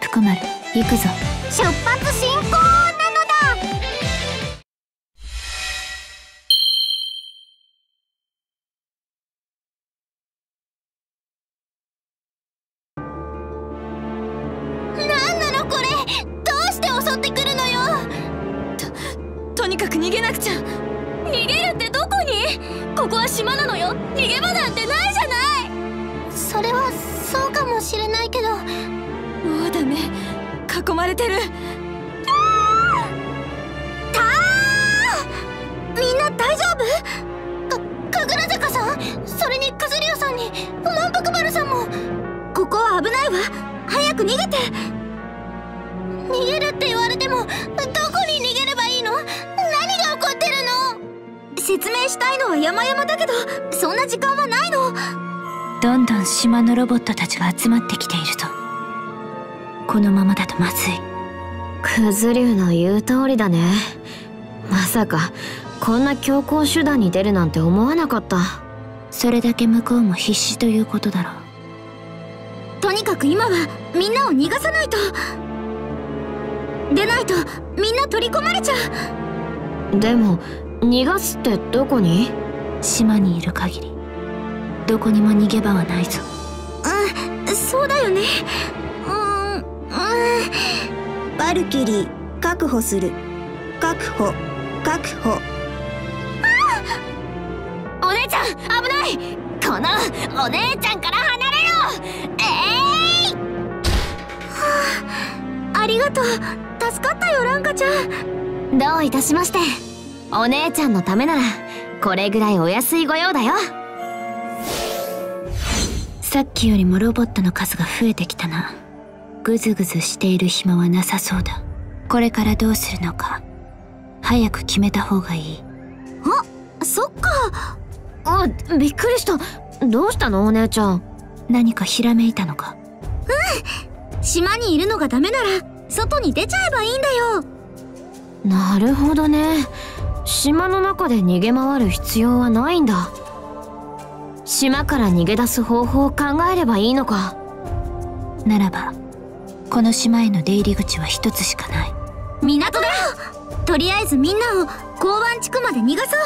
福丸、行くぞ。 出発進行なのだ。なんなのこれ、どうして襲ってくるのよ。 とにかく逃げなくちゃ。逃げるってどこに？ここは島なのよ。逃げ場なんてないじゃない。 それはそうかもしれないけど。 もうダメ、囲まれてる。 みんな大丈夫？神楽坂さん、それにくずりゅうさんに満腹丸さんも。ここは危ないわ。早く逃げて。逃げるって言われてもどこに逃げればいいの？何が起こってるの？説明したいのは山々だけど、そんな時間はないの。 どんどん島のロボットたちが集まってきていると。このままだとまずい。 くずりゅうの言う通りだね。まさかこんな強行手段に出るなんて思わなかった。 それだけ向こうも必死ということだろう。 とにかく今はみんなを逃がさないと。でないとみんな取り込まれちゃう。でも逃がすってどこに？ 島にいる限りどこにも逃げ場はないぞ。 そうだよね。 バルキリー確保する。確保。 お姉ちゃん危ない。このお姉ちゃんから離れろ。ありがとう。助かったよランカちゃん。 どういたしまして。お姉ちゃんのためならこれぐらいお安いご用だよ。 さっきよりもロボットの数が増えてきたな。ぐずぐずしている暇はなさそうだ。これからどうするのか早く決めた方がいい。 そっか。 びっくりした。どうしたのお姉ちゃん。 何かひらめいたのか？ 島にいるのがダメなら外に出ちゃえばいいんだよ。 なるほどね。島の中で逃げ回る必要はないんだ。島から逃げ出す方法を考えればいいのか。 ならばこの島への出入り口は一つしかない。 港だ。とりあえずみんなを港湾地区まで逃がそう。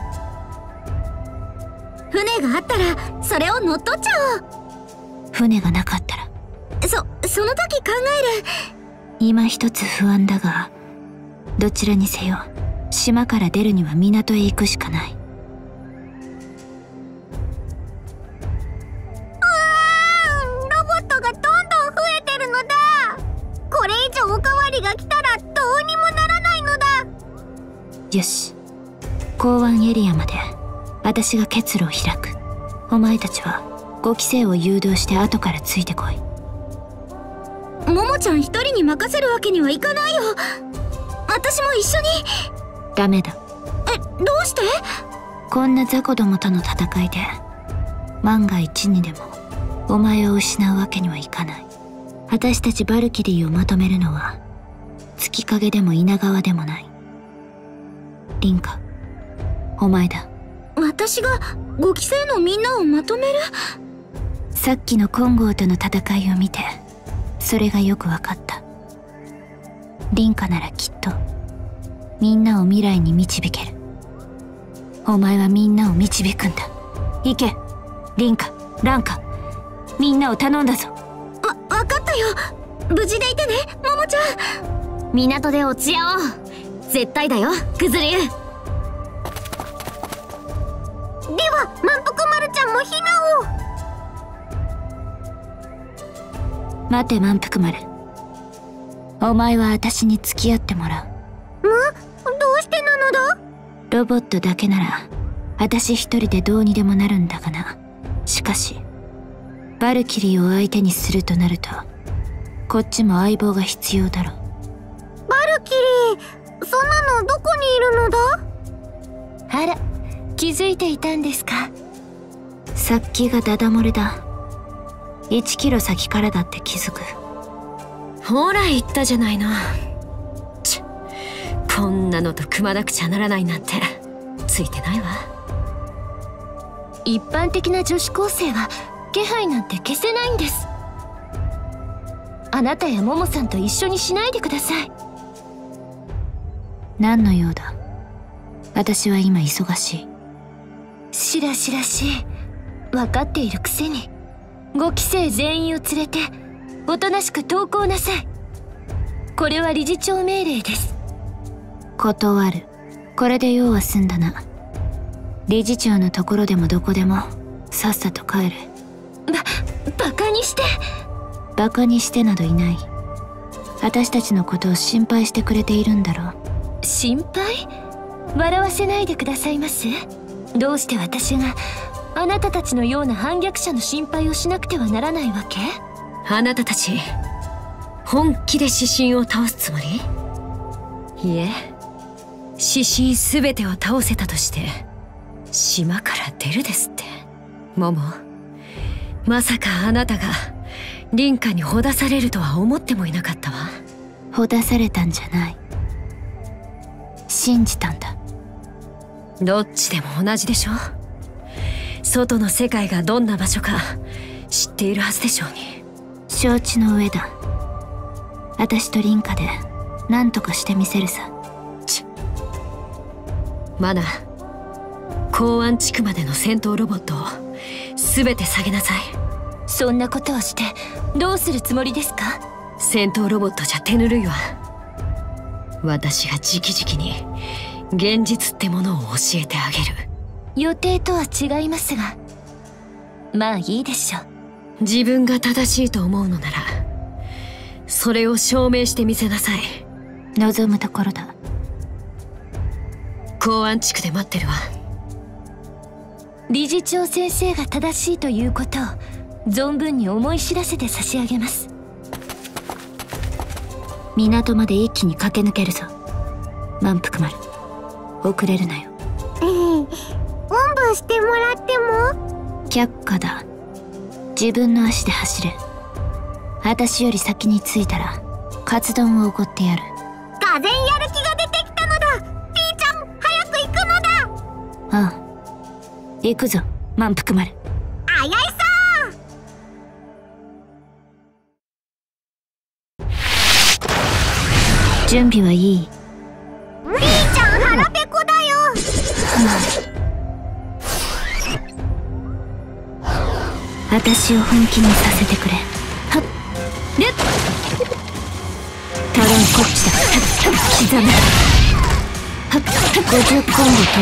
船があったらそれを乗っ取っちゃおう。 船がなかったらその時考える。 今一つ不安だが、どちらにせよ島から出るには港へ行くしかない。 ロボットがどんどん増えてるのだ。これ以上おかわりが来たらどうにもならないのだ。 よし、港湾エリアまで私が結露を開く。お前たちは5期生を誘導して後からついてこい。 ももちゃん一人に任せるわけにはいかないよ。私も一緒に。 ダメだ。 どうして？ こんな雑魚どもとの戦いで万が一にでもお前を失うわけにはいかない。私たちバルキリーをまとめるのは月影でも稲川でもない。凛花、お前だ。 私が5期生のみんなをまとめる？ さっきの金剛との戦いを見てそれがよく分かった。凛花ならきっとみんなを未来に導ける。お前はみんなを導くんだ。行け、凛花、蘭花、みんなを頼んだぞ。 分かったよ。無事でいてね、ももちゃん。 港で落ち合おう。絶対だよ、くずりゅう。 では満腹丸ちゃんも避難を。 待て満腹丸、お前は私に付き合ってもらう。 どうしてなのだ？ ロボットだけなら私一人でどうにでもなるんだがな。しかしバルキリーを相手にするとなるとこっちも相棒が必要だろう。 バルキリー、そんなのどこにいるのだ？ あら、気づいていたんですか？さっきがダダ漏れだ。1キロ先からだって気づく。 ほら言ったじゃないの。こんなのと組まなくちゃならないなんてついてないわ。 一般的な女子高生は気配なんて消せないんです。 あなたやモモさんと一緒にしないでください。 何の用だ。私は今忙しい。 しらしらしい。分かっているくせに。5期生全員を連れておとなしく登校なさい。これは理事長命令です。 断る。これで用は済んだな。理事長のところでもどこでもさっさと帰れ。 バカにして。 バカにしてなどいない。私たちのことを心配してくれているんだろう。 心配？笑わせないでくださいます。どうして私があなたたちのような反逆者の心配をしなくてはならないわけ？ あなたたち本気で指針を倒すつもり？いえ、指針すべてを倒せたとして島から出るですって。モモ、まさかあなたが凛花にほだされるとは思ってもいなかったわ。 ほだされたんじゃない。信じたんだ。 どっちでも同じでしょ。外の世界がどんな場所か知っているはずでしょうに。 承知の上だ。私と凛花で何とかしてみせるさ。 マナ、港湾地区までの戦闘ロボットを全て下げなさい。 そんなことをしてどうするつもりですか？ 戦闘ロボットじゃ手ぬるいわ。私が直々に現実ってものを教えてあげる。 予定とは違いますが、まあいいでしょう。 自分が正しいと思うのならそれを証明してみせなさい。 望むところだ。 港湾地区で待ってるわ。 理事長先生が正しいということを存分に思い知らせて差し上げます。 港まで一気に駆け抜けるぞ。満腹丸、遅れるなよ。 おんぶしてもらっても？ 却下だ。自分の足で走れ。私より先に着いたらカツ丼をおごってやる。 がぜんやる気が出てきたのだ。ピーちゃん、早く行くのだ。 ああ、行くぞ満腹丸。 あやいさー。準備はいい？ ピーちゃん腹ペコだよ。 私を本気にさせてくれ。はっ、ルッ、タロンこっちだ。はっ、刻む。はっ、50コンボ突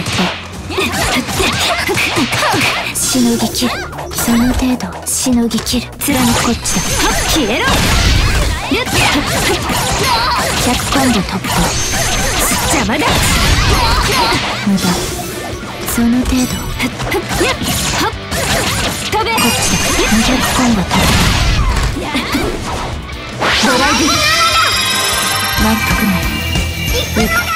破。しのぎきる。その程度しのぎきる。貫くこっちだ。はっ、消えろ。ルッ、100コンボ突破。邪魔だ。無駄。その程度。はっ、はっ、飛べ。こっちだ。200コンボ突破。ドライブ。満腹丸。行く。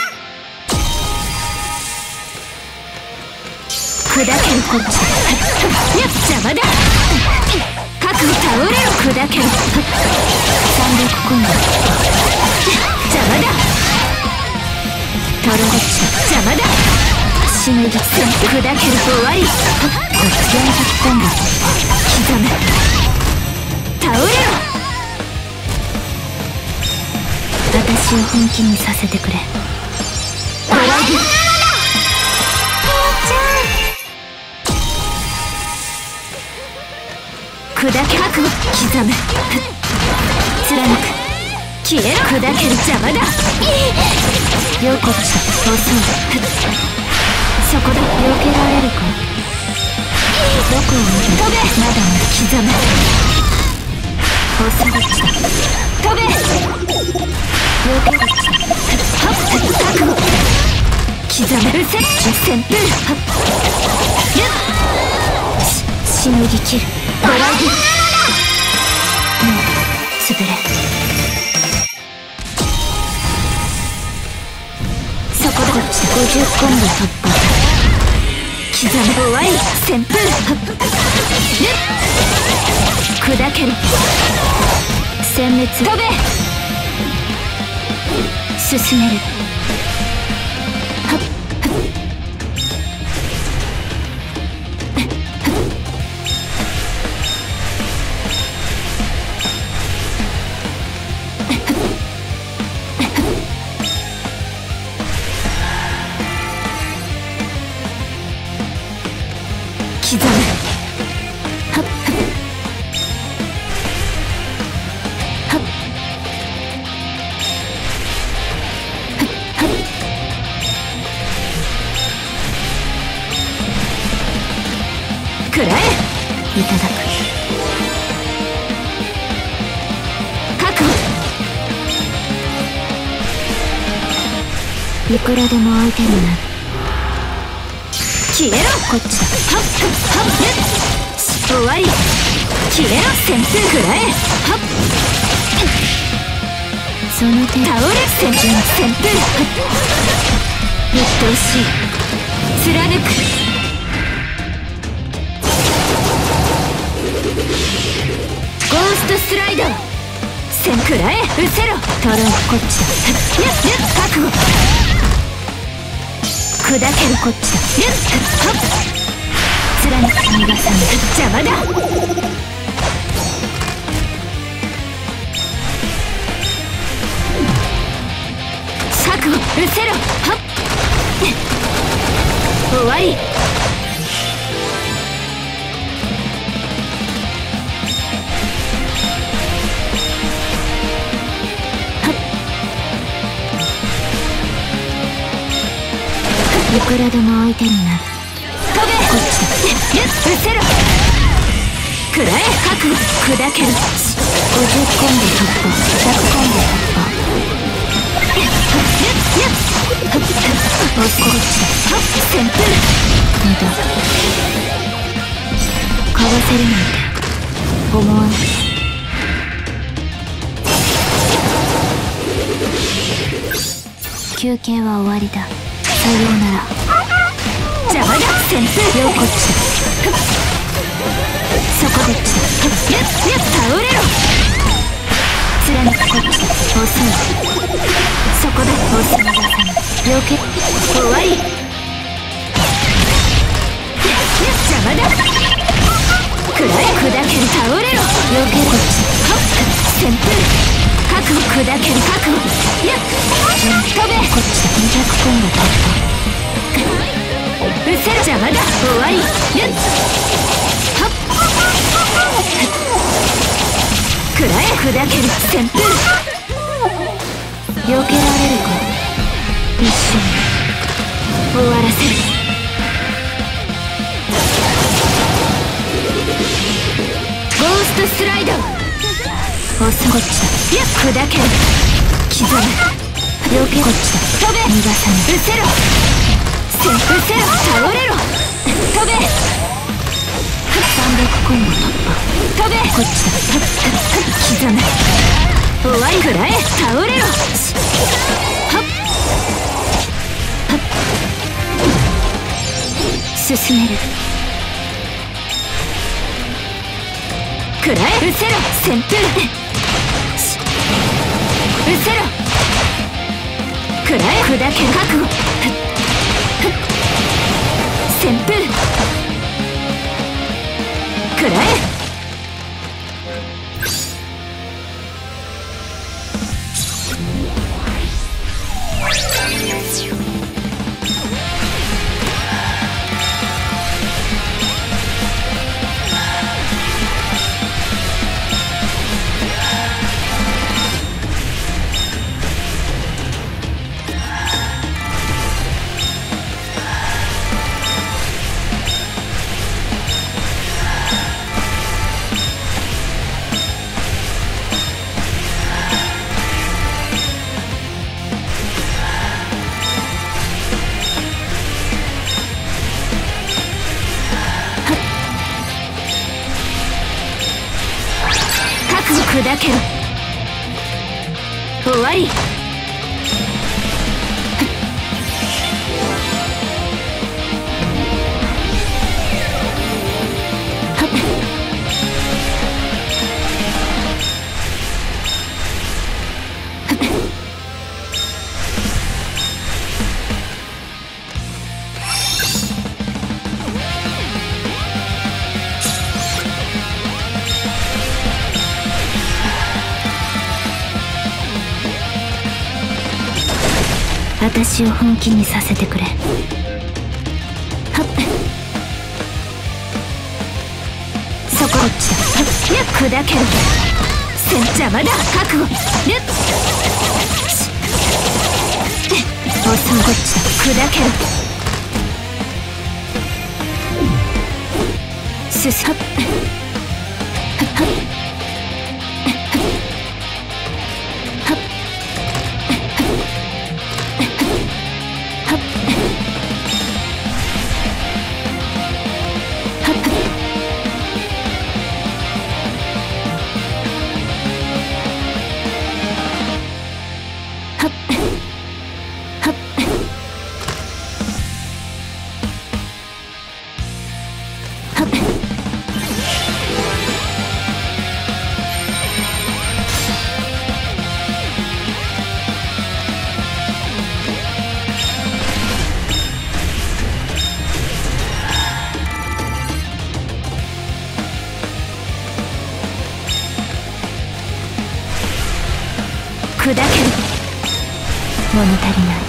砕けるこっちだ。邪魔だ。核倒れろ。砕ける。300コンボ。邪魔だ。トロこっちだ。邪魔だ。しのぎ戦砕ける。終わり。400コンボ。刻む。倒れろ。私を本気にさせてくれ。ドライブ。砕け覚悟。刻む。貫く。消えろ。砕ける。邪魔だ。よこっちだ。遅い。そこだ。避けられるか。どこを見る。飛べ。まだまだ刻む。遅い。飛べ。避けこっちだ。覚悟。刻む。うせ。旋風。しのぎきる。ドライブ。もう潰れ。そこだ。こっちだ。50コンボ突破。刻む。終わり。旋風。砕ける。殲滅。飛べ。進める。 食らえ。 いただく。 確保。 いくらでも相手になる。 消えろ。 こっちだ。 はっはっはっ。終わり。消えろ。旋風食らえ。はっ。 その手。 倒れ。旋風。鬱陶しい。貫く。ゴーストスライド。せんくらえ。失せろ。 トロン。こっちだ。 やっやっ。覚悟。砕ける。 こっちだ。 やっはっ。 貫く。逃がさない。 邪魔だ。覚悟。失せろ。はっ。終わり。 いくらでも相手になる。 飛べ。 こっちだ。 失せろ。食らえ。覚悟。砕ける。 50コンボ突破。100コンボ突破。 こっちだ。旋風。 無駄。かわせるなんて思わない。休憩は終わりだ。さようなら。 邪魔だ。旋風。 よこっちだ。そここっちだ。 やっやっ。倒れろ。 貫く。こっちだ。遅い。そこだ。遅い。逃がさない。よけ。 終わり。邪魔だ。食らえ。砕ける。倒れろ。 よけ。こっちだ。 はっ。旋風。覚悟。砕ける。覚悟。やっ。飛べ。 こっちだ。200コンボ突破。 うせろ。邪魔だ。終わり。やっはっ。食らえ。砕ける。旋風。 避けられるか。一瞬終わらせる。ゴーストスライド。 押す。こっちやっ。砕ける。刻む。 だ。よけ。こっちだ。 飛べ。 逃がさない。 うせろ。うせろ。倒れろ。飛べ。 300コンボ突破。 飛べ。 こっちだ。 刻む。終わり。食らえ。倒れろ。はっはっ。進める。食らえ。うせろ。旋風。うせろ。食らえ。砕ける。覚悟。旋風。食らえ。砕けろ。終わり。 私を本気にさせてくれ。はっ。そこ。こっちだ。 やっ。砕ける。邪魔だ。覚悟。やっ。 おそこっちだ。 砕ける。 すすはっ砕ける。物足りない。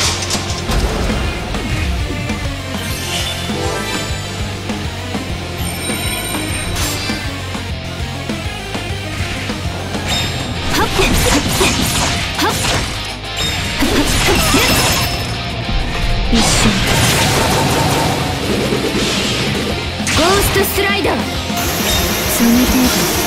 はっはっ一瞬。ゴーストスライダー。その程度。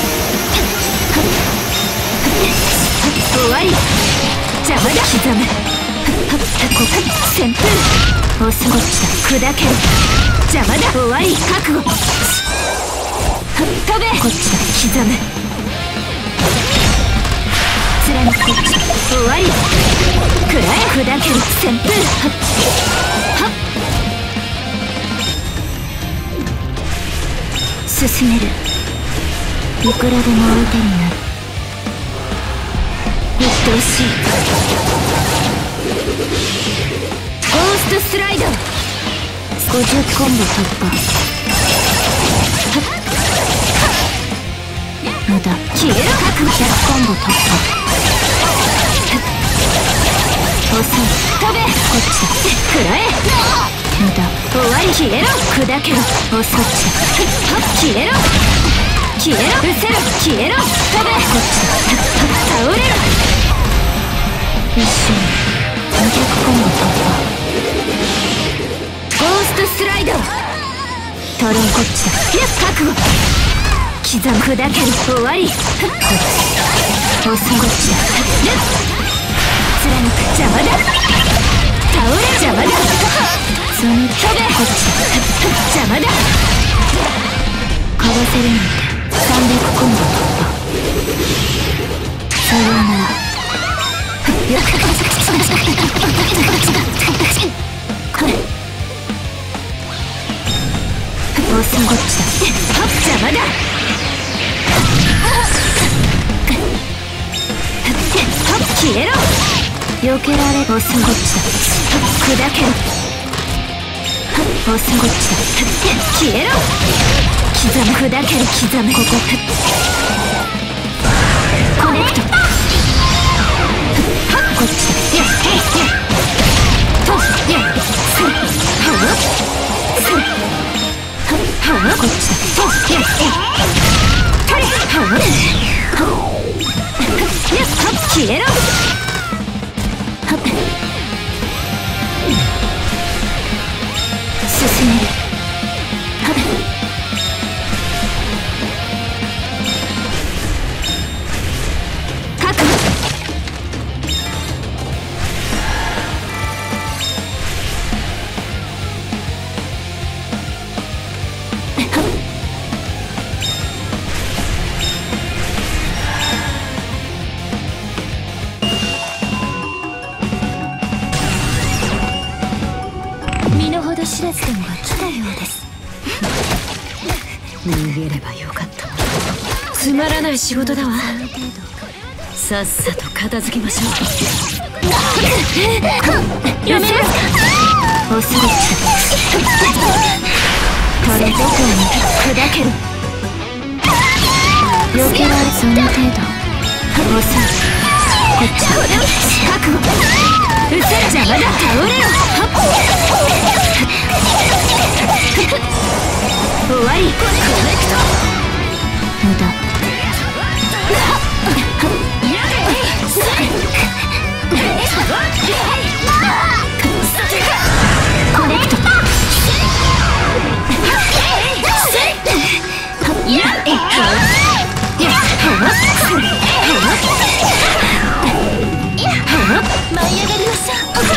終わり。邪魔だ。刻む。旋風。押すこっちだ。砕ける。邪魔だ。終わり。覚悟。飛べ。こっちだ。刻む。貫く。こっちだ。終わり。くらえ。砕ける。旋風。はっ進める。いくらでも相手になる。うっとうしい。ゴーストスライド。50コンボ突破。無駄。消えろ。各100コンボ突破。遅い。飛べ。こっちだ。くらえ。無駄。終わり。消えろ。砕けろ。遅っちだ。消えろ。消えろ。失せろ。消えろ。飛べ。こっちだ。倒れろ。一瞬200コンボ突破。ゴーストスライド。トロンこっちだ。いや覚悟。刻む。砕ける。終わり。こっち。押すこっちだ。貫く。邪魔だ。倒れ。邪魔だ。その飛べ。こっちだ。邪魔だ。かわせるなんて300コンボ突破。さようなら。これボスゴッチだ。邪魔だ。消えろ。避けられ。ボスゴッチだ。砕けろ。ボスゴッチだ。消えろ。刻む。砕ける。刻む。ここコネクト。こっちだ。とやすはこっちだ。とやとれ消えろ。進める。覚悟。知らずどもが来たようです。 逃げればよかった。つまらない仕事だわ。さっさと片付けましょう。 やめろ。おすぐこれどこに砕ける。避けられ。その程度。おすこっちだ。覚悟。うせ邪魔だ。倒れろ。終わり。コネクト。無駄。コネクト。 舞い上がりましょ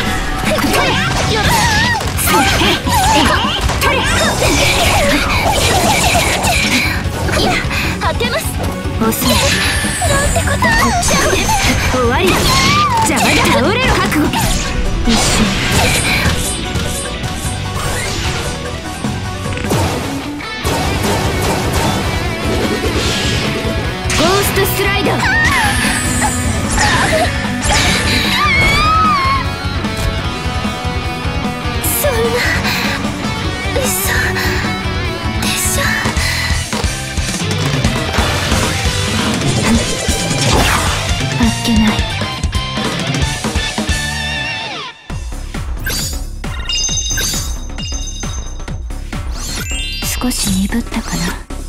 う。果てます。 遅い。 なんてこと。 終わりだ。邪魔だ。倒れる覚悟。一瞬。ゴーストスライダー。 そんな嘘でしょ。 あっけない。少し鈍ったかな。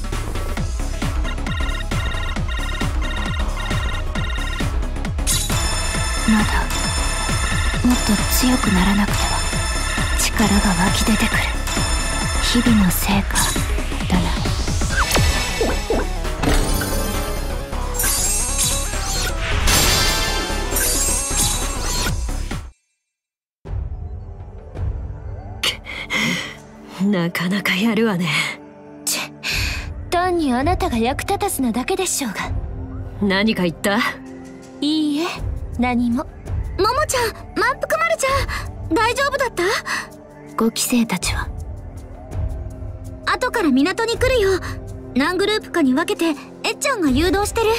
まだもっと強くならなくては。力が湧き出てくる。日々の成果だな。 なかなかやるわね。 単にあなたが役立たずなだけでしょうが。 何か言った？ いいえ、何も。ももちゃん、満腹丸ちゃん、大丈夫だった？ 5期生たちは後から港に来るよ。何グループかに分けてえっちゃんが誘導してる。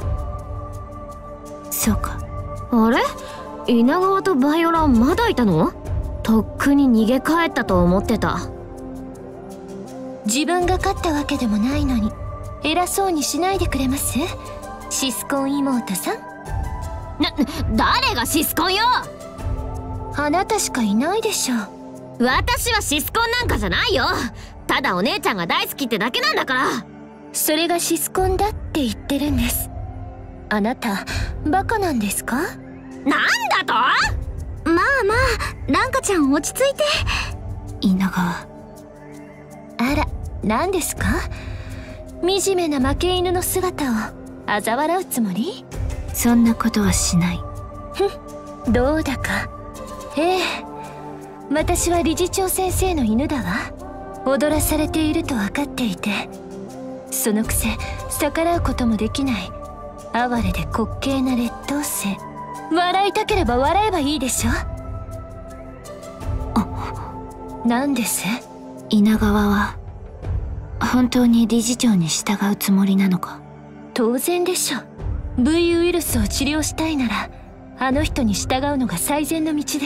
そうか。 あれ、稲川とバイオラまだいたの？とっくに逃げ帰ったと思ってた。 自分が勝ったわけでもないのに偉そうにしないでくれます？シスコン妹さん。 誰がシスコンよ。 あなたしかいないでしょ。 私はシスコンなんかじゃないよ。ただお姉ちゃんが大好きってだけなんだから。 それがシスコンだって言ってるんです。あなたバカなんですか？ なんだと？ まあまあ、ランカちゃん落ち着いて。 稲川。 あら、何ですか？惨めな負け犬の姿を嘲笑うつもり？ そんなことはしない。 どうだか。ええ、私は理事長先生の犬だわ。踊らされていると分かっていて、そのくせ逆らうこともできない哀れで滑稽な劣等生。笑いたければ笑えばいいでしょ。何です？ 稲川は本当に理事長に従うつもりなのか？ 当然でしょ。V ウイルスを治療したいならあの人に従うのが最善の道です。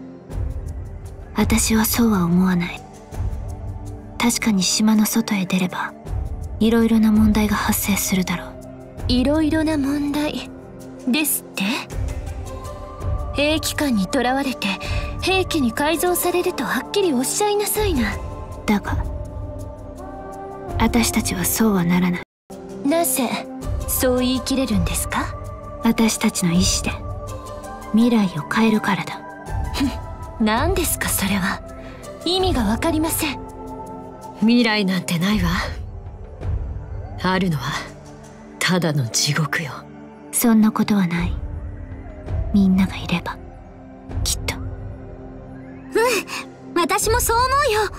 私はそうは思わない。確かに島の外へ出ればいろいろな問題が発生するだろう。 いろいろな問題ですって？兵器官にとらわれて兵器に改造されるとはっきりおっしゃいなさいな。 だが私たちはそうはならない。 なぜそう言い切れるんですか？ 私たちの意志で未来を変えるからだ。 何ですかそれは。意味がわかりません。 未来なんてないわ。あるのはただの地獄よ。 そんなことはない。みんながいればきっと。 私もそう思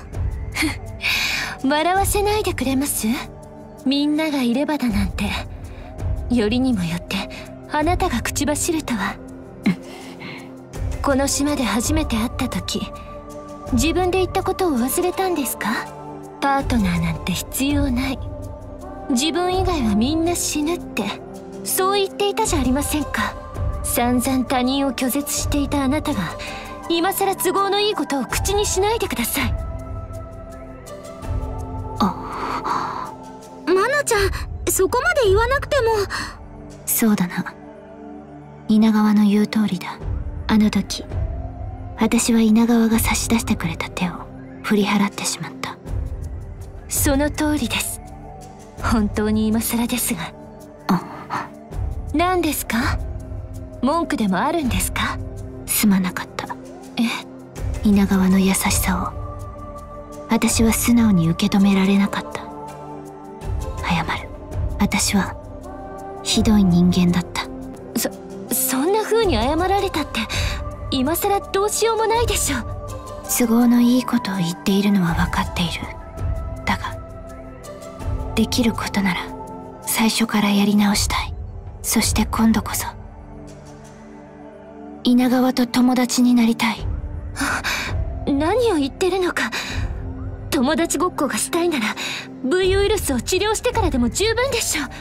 うよ。笑わせないでくれます？みんながいればだなんて。よりにもよってあなたが口走るとは。この島で初めて会った時、自分で言ったことを忘れたんですか？パートナーなんて必要ない、自分以外はみんな死ぬって、そう言っていたじゃありませんか。散々他人を拒絶していたあなたが今さら都合のいいことを口にしないでください。マナちゃん、そこまで言わなくても。 そうだな。稲川の言う通りだ。あの時私は稲川が差し出してくれた手を振り払ってしまった。 その通りです。本当に今更ですが。何ですか？文句でもあるんですか？ すまなかった。稲川の優しさを私は素直に受け止められなかった。謝る。 私はひどい人間だった。 そんな風に謝られたって今さらどうしようもないでしょ。 都合のいいことを言っているのは分かっている。だができることなら最初からやり直したい。そして今度こそ稲川と友達になりたい。 何を言ってるのか。友達ごっこがしたいなら V ウイルスを治療してからでも十分でしょ。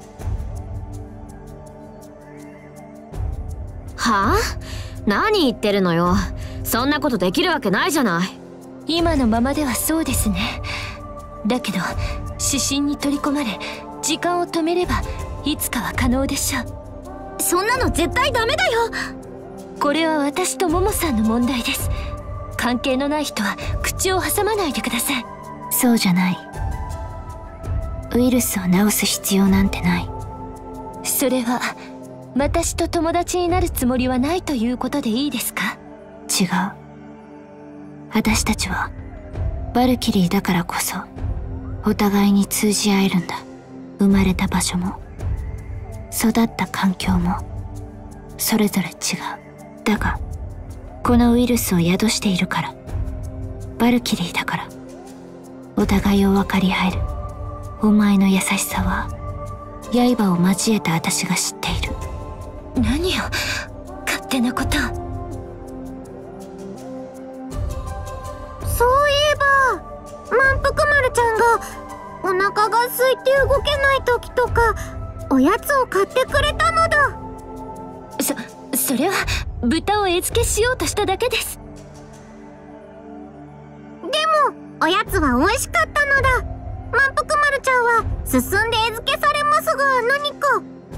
はあ？何言ってるのよ。そんなことできるわけないじゃない。今のままではそうですね。だけど指針に取り込まれ時間を止めればいつかは可能でしょう。 そんなの絶対ダメだよ。 これは私とモモさんの問題です。関係のない人は口を挟まないでください。 そうじゃない。ウイルスを治す必要なんてない。 それは私と友達になるつもりはないということでいいですか？ 違う。私たちはバルキリーだからこそお互いに通じ合えるんだ。生まれた場所も育った環境もそれぞれ違う。だがこのウイルスを宿しているから、バルキリーだからお互いを分かり合える。お前の優しさは刃を交えた私が知っている。 何よ勝手なこと。 そういえば満腹丸ちゃんがお腹が空いて動けない時とかおやつを買ってくれたのだ。 それは豚を餌付けしようとしただけです。 でもおやつは美味しかったのだ。満腹丸ちゃんは進んで餌付けされますが何か。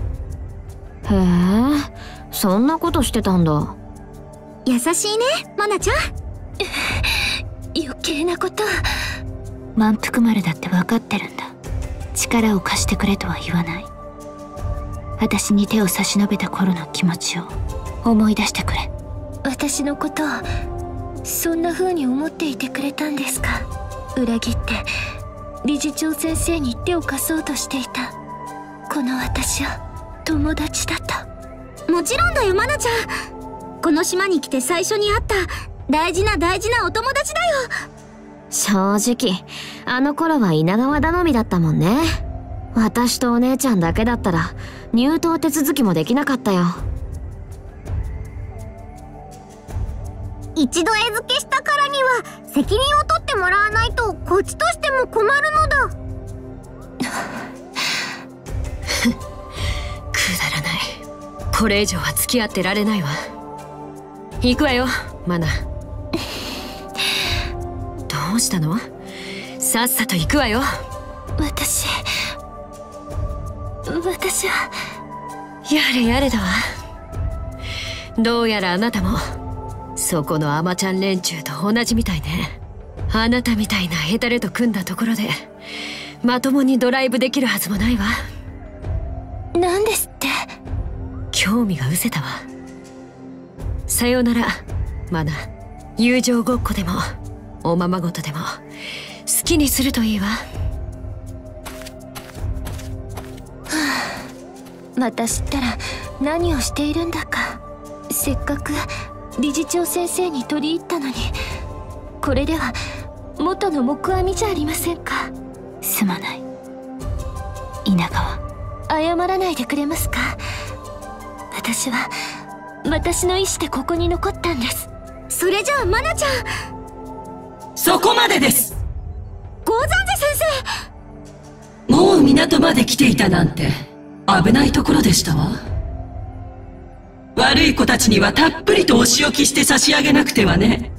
へえ、そんなことしてたんだ。 優しいねマナちゃん。 余計なこと。 満腹丸だって分かってるんだ。力を貸してくれとは言わない。私に手を差し伸べた頃の気持ちを思い出してくれ。 私のことをそんな風に思っていてくれたんですか？裏切って理事長先生に手を貸そうとしていたこの私は友達だと。 もちろんだよマナちゃん。この島に来て最初に会った大事なお友達だよ。 正直あの頃は稲川頼みだったもんね。私とお姉ちゃんだけだったら入党手続きもできなかったよ。 一度餌付けしたからには責任を取ってもらわないとこっちとしても困るのだ。 くだらない。これ以上は付き合ってられないわ。行くわよマナ。どうしたの？さっさと行くわよ。 私はやれやれだわ。どうやらあなたもそこのアマちゃん連中と同じみたいね。あなたみたいなヘタレと組んだところでまともにドライブできるはずもないわ。 何ですって？ 興味が失せたわ。さようならマナ。友情ごっこでもおままごとでも好きにするといいわ。 また知ったら何をしているんだか。せっかく理事長先生に取り入ったのに、これでは元の木阿弥じゃありませんか。 すまない稲川。 謝らないでくれますか。私は私の意志でここに残ったんです。 それじゃあマナちゃん。 そこまでです。 ゴーザンゼ先生。もう港まで来ていたなんて危ないところでしたわ。悪い子たちにはたっぷりとお仕置きして差し上げなくてはね。